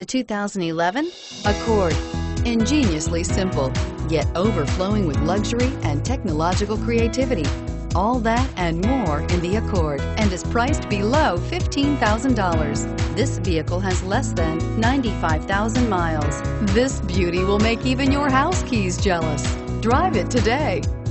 The 2011 Accord. Ingeniously simple, yet overflowing with luxury and technological creativity. All that and more in the Accord, and is priced below $15,000. This vehicle has less than 95,000 miles. This beauty will make even your house keys jealous. Drive it today.